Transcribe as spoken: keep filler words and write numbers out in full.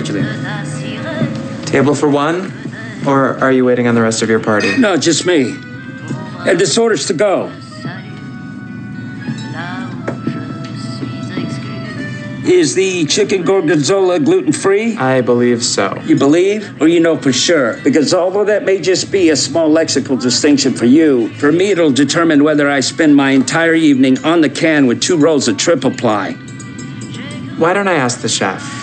actually. Table for one? Or are you waiting on the rest of your party? No, just me. And this order's to go. Is the chicken gorgonzola gluten-free? I believe so. You believe? Or you know for sure? Because although that may just be a small lexical distinction for you, for me it'll determine whether I spend my entire evening on the can with two rolls of triple ply. Why don't I ask the chef?